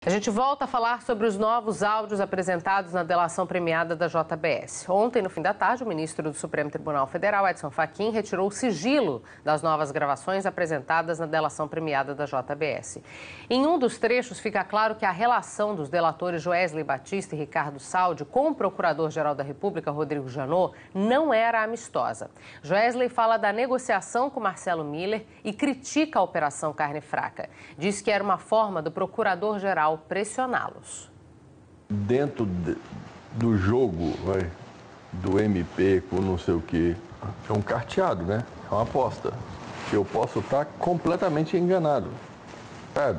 A gente volta a falar sobre os novos áudios apresentados na delação premiada da JBS. Ontem, no fim da tarde, o ministro do Supremo Tribunal Federal, Edson Fachin, retirou o sigilo das novas gravações apresentadas na delação premiada da JBS. Em um dos trechos, fica claro que a relação dos delatores Joesley Batista e Ricardo Saldi com o Procurador-Geral da República, Rodrigo Janot, não era amistosa. Joesley fala da negociação com Marcelo Miller e critica a Operação Carne Fraca. Diz que era uma forma do Procurador-Geral pressioná-los. Dentro do jogo, do MP com não sei o quê, é um carteado, né? É uma aposta. Eu posso estar completamente enganado. Sabe?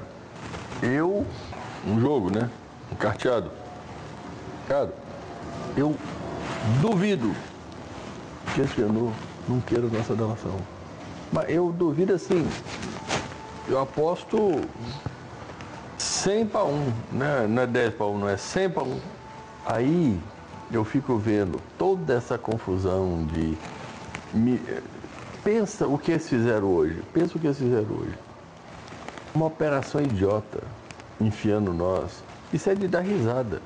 Um jogo, né? Um carteado. Cara, eu duvido que esse Janot não queira nossa delação. Mas eu duvido assim, eu aposto 100 para 1, né? Não é 10 para 1, não é 100 para 1. Aí eu fico vendo toda essa confusão de... Pensa o que eles fizeram hoje, Uma operação idiota, enfiando nós. Isso é de dar risada,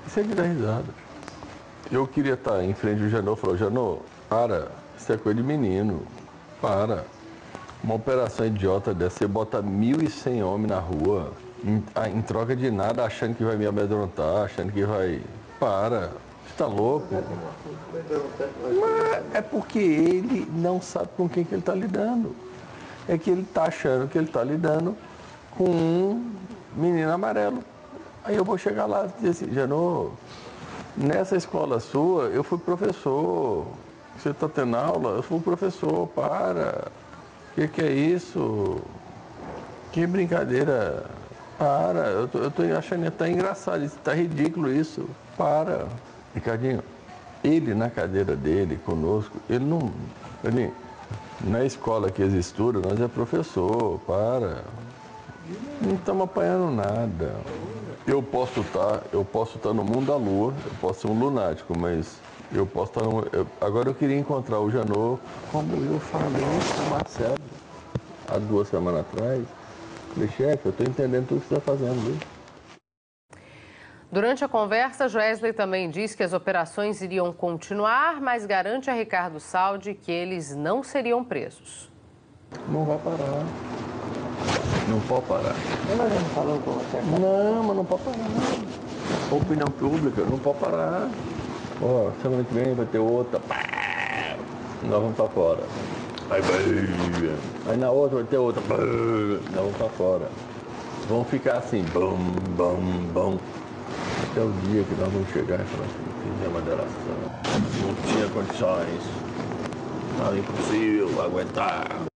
Eu queria estar em frente ao Janot e falar, Janot, para, isso é coisa de menino, para. Uma operação idiota dessa, você bota 1.100 homens na rua, em troca de nada, achando que vai me amedrontar, achando que vai... Para, você tá louco? Mas é porque ele não sabe com quem que ele está lidando. É que ele está achando que ele está lidando com um menino amarelo. Aí eu vou chegar lá e dizer assim, Janot, nessa escola sua, eu fui professor. Você está tendo aula? Eu fui professor, para. O que é isso? Que brincadeira. Para, eu tô achando até engraçado, está ridículo isso. Para. Ricardinho, ele na cadeira dele, conosco, na escola que eles estudam, nós é professor, para. Não estamos apanhando nada. Eu posso estar no mundo da lua, eu posso ser um lunático, mas eu posso estar agora eu queria encontrar o Janot, como eu falei com o Marcelo há 2 semanas atrás. Falei, chefe, eu estou entendendo tudo que você está fazendo, viu? Durante a conversa, Joesley também diz que as operações iriam continuar, mas garante a Ricardo Saldi que eles não seriam presos. Não vai parar. Não pode parar. Mas não falou com você? Não, mas não pode parar, não. Opinião pública, não pode parar. Ó, semana que vem vai ter outra. Nós vamos pra fora. Aí na outra vai ter outra. Nós vamos pra fora. Vamos ficar assim, bum, bum, bum. Até o dia que nós vamos chegar e falar assim, fizemos a delação. Não tinha condições. Estava impossível aguentar.